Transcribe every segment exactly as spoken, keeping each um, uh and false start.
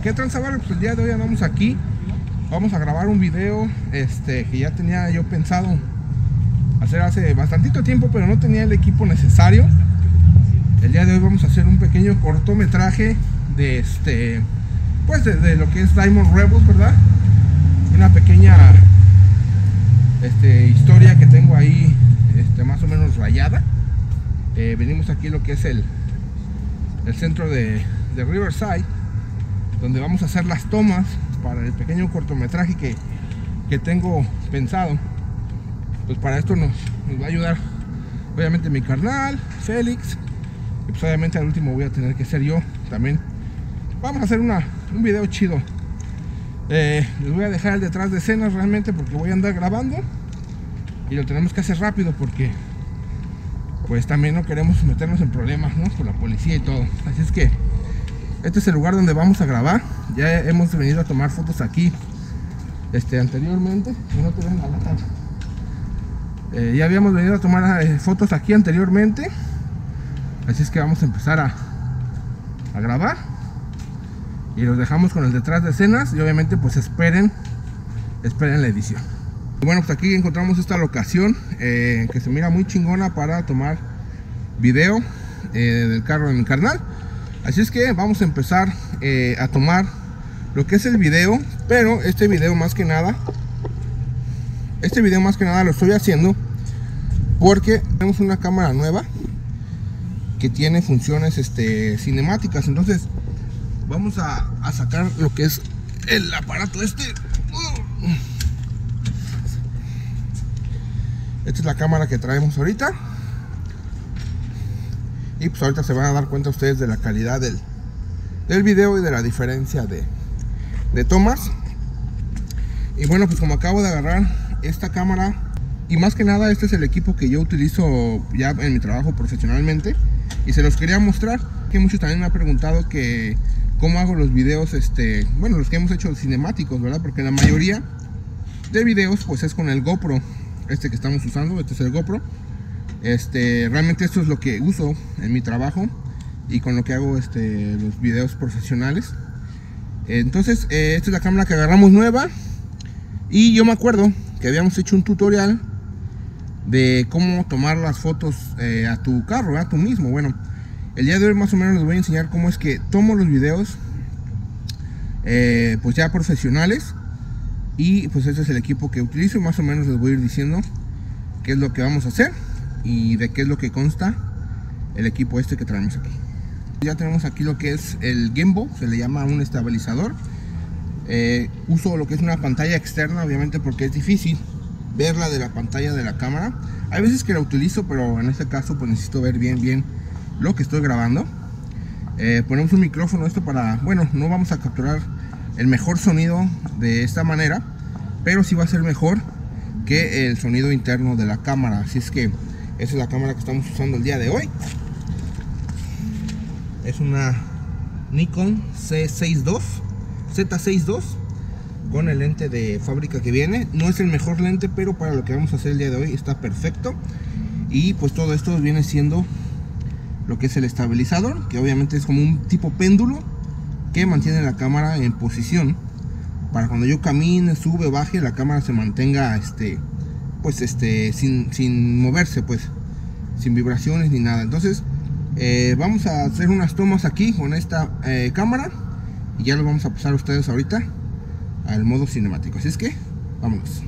¿Qué tranza, vale? Pues el día de hoy andamos aquí. Vamos a grabar un video este, que ya tenía yo pensado hacer hace bastantito tiempo, pero no tenía el equipo necesario. El día de hoy vamos a hacer un pequeño cortometraje de este, pues de, de lo que es Diamond Rebels, ¿verdad? Una pequeña este, historia que tengo ahí este, más o menos rayada. Eh, venimos aquí lo que es el, el centro de, de Riverside, donde vamos a hacer las tomas para el pequeño cortometraje que, que tengo pensado. Pues para esto nos, nos va a ayudar obviamente mi carnal, Félix, y pues obviamente al último voy a tener que ser yo también. Vamos a hacer una, un video chido. Eh, les voy a dejar el detrás de escenas realmente porque voy a andar grabando y lo tenemos que hacer rápido porque pues también no queremos meternos en problemas, ¿no? Con la policía y todo. Así es que este es el lugar donde vamos a grabar. Ya hemos venido a tomar fotos aquí este, anteriormente. No te ven a la cara. Eh, ya habíamos venido a tomar eh, fotos aquí anteriormente. Así es que vamos a empezar a, a grabar. Y los dejamos con el detrás de escenas. Y obviamente pues esperen Esperen la edición. Bueno, pues aquí encontramos esta locación eh, que se mira muy chingona para tomar video eh, del carro de mi carnal. Así es que vamos a empezar eh, a tomar lo que es el video. Pero este video más que nada Este video más que nada lo estoy haciendo porque tenemos una cámara nueva que tiene funciones este, cinemáticas. Entonces vamos a, a sacar lo que es el aparato este. Esta es la cámara que traemos ahorita. Y pues ahorita se van a dar cuenta ustedes de la calidad del, del video y de la diferencia de, de tomas. Y bueno, pues como acabo de agarrar esta cámara, y más que nada este es el equipo que yo utilizo ya en mi trabajo profesionalmente, y se los quería mostrar, que muchos también me han preguntado que cómo hago los videos, este, bueno, los que hemos hecho cinemáticos, ¿verdad? Porque la mayoría de videos pues es con el GoPro, este que estamos usando. Este es el GoPro. Este, realmente esto es lo que uso en mi trabajo y con lo que hago este, los videos profesionales. Entonces eh, esta es la cámara que agarramos nueva. Y yo me acuerdo que habíamos hecho un tutorial de cómo tomar las fotos eh, a tu carro, a tú mismo. Bueno, el día de hoy más o menos les voy a enseñar cómo es que tomo los videos eh, pues ya profesionales. Y pues este es el equipo que utilizo y más o menos les voy a ir diciendo qué es lo que vamos a hacer y de qué es lo que consta el equipo este que traemos aquí. Ya tenemos aquí lo que es el gimbal, se le llama un estabilizador. Eh, uso lo que es una pantalla externa, obviamente porque es difícil verla de la pantalla de la cámara. Hay veces que la utilizo, pero en este caso pues necesito ver bien bien lo que estoy grabando. Eh, ponemos un micrófono, esto para, bueno, no vamos a capturar el mejor sonido de esta manera, pero sí va a ser mejor que el sonido interno de la cámara. Así es que esa es la cámara que estamos usando el día de hoy. Es una Nikon C sesenta y dos Z sesenta y dos con el lente de fábrica que viene. No es el mejor lente, pero para lo que vamos a hacer el día de hoy está perfecto. Y pues todo esto viene siendo lo que es el estabilizador, que obviamente es como un tipo péndulo que mantiene la cámara en posición para cuando yo camine, sube, baje, la cámara se mantenga este, pues este, sin, sin moverse, pues sin vibraciones ni nada. Entonces eh, vamos a hacer unas tomas aquí con esta eh, cámara y ya lo vamos a pasar a ustedes ahorita al modo cinemático. Así es que vámonos.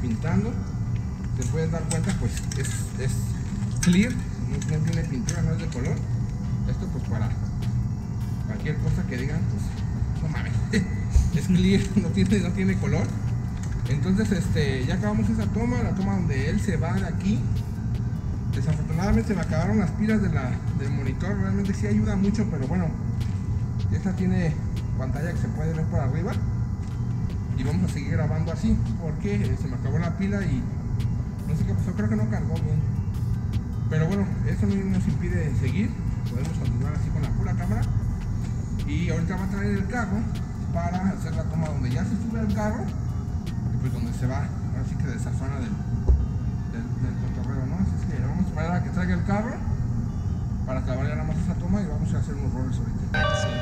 pintando. Se pueden dar cuenta, pues es, es clear, no, no tiene pintura, no es de color. Esto pues para cualquier cosa que digan, pues no mames, es clear, no tiene, no tiene color. Entonces este, ya acabamos esa toma, la toma donde él se va de aquí. Desafortunadamente se me acabaron las pilas de la, del monitor, realmente sí ayuda mucho, pero bueno, esta tiene pantalla que se puede ver por arriba. Y vamos a seguir grabando así, porque se me acabó la pila y no sé qué pasó, creo que no cargó bien. Pero bueno, eso no nos impide seguir, podemos continuar así con la pura cámara. Y ahorita va a traer el carro para hacer la toma donde ya se sube al carro y pues donde se va, así que desafana del, del, del cotorreo, ¿no? Así que vamos a esperar a que traiga el carro para que vaya más esa toma y vamos a hacer unos roles ahorita. Sí.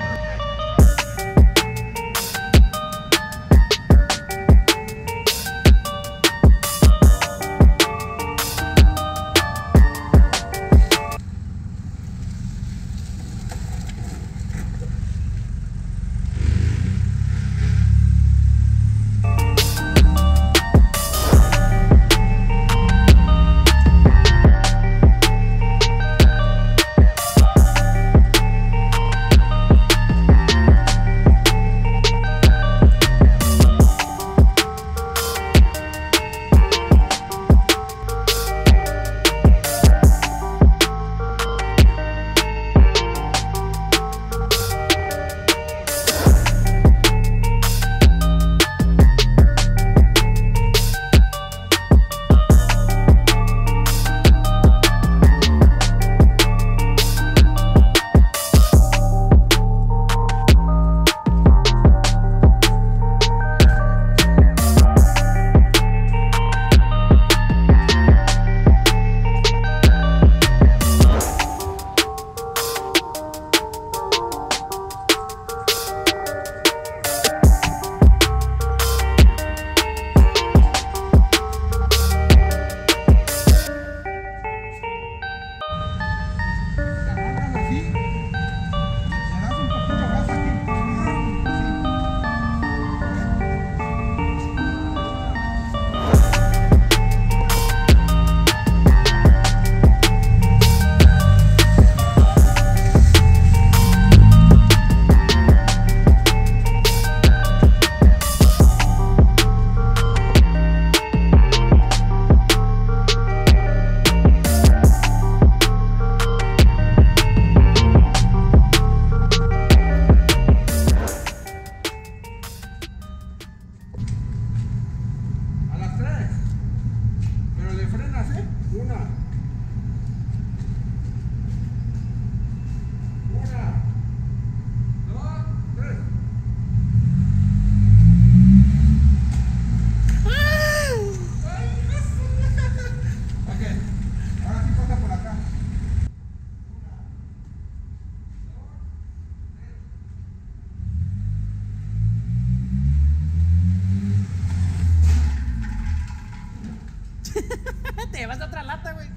Te llevas otra lata, güey.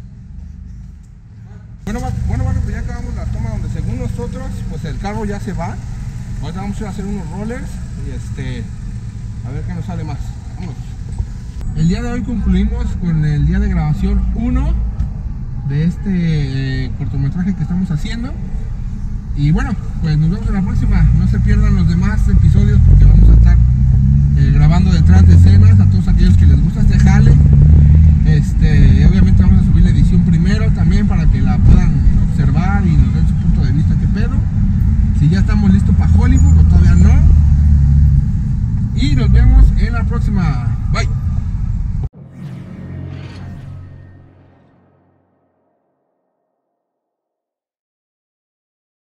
Bueno, bueno, bueno, pues ya acabamos la toma donde según nosotros, pues el carro ya se va. Ahorita vamos a ir a hacer unos rollers y este, a ver qué nos sale más. Vamos. El día de hoy concluimos con el día de grabación uno de este eh, cortometraje que estamos haciendo. Y bueno, pues nos vemos en la próxima. No se pierdan los demás episodios porque vamos a estar eh, grabando detrás de escenas a todos aquellos que les gusta este jale. Este, obviamente vamos a subir la edición primero también para que la puedan observar y nos den su punto de vista, qué pedo. Si ya estamos listos para Hollywood o todavía no. Y nos vemos en la próxima.